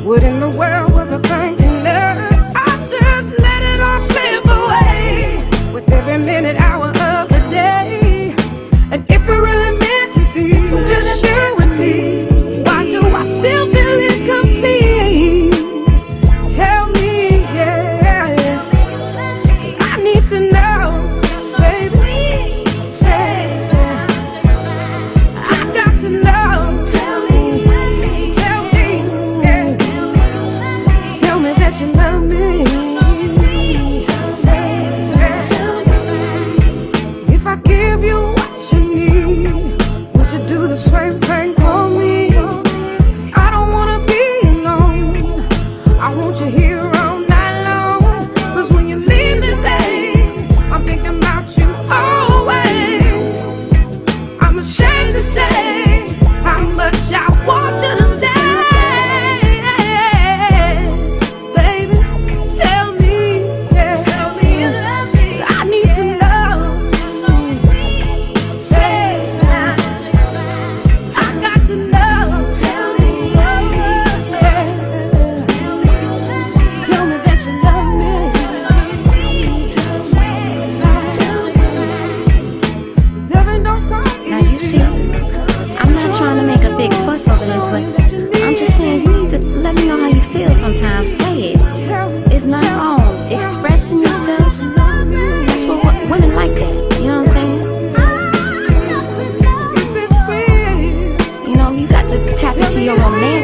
What in the world was I thinking of? I just let it all slip away with every minute, hour of the day. And if it really meant to be, just share with me. Why do I still feel incomplete? Tell me, yeah. I need to know, baby. I got to know. Tell me, yeah. Tell me that you love me. If I give you what you need, would you do the same thing for me? 'Cause I don't wanna be alone. I want you here all night long. 'Cause when you leave me, babe, I'm thinking about you always. I'm ashamed to say how much I want you to stay. Baby, tell me, yeah. Tell me you love me. I need to know. I got to know. Tell me, yeah. Tell me that you love me. Loving don't come Now you see, I'm not trying to make a big fuss over this, but I'm just saying you need to let me know how you feel sometimes. Say it. It's not wrong. Expressing yourself, that's what women like that. You know what I'm saying? Is this real? You know, you got to tap into your romantic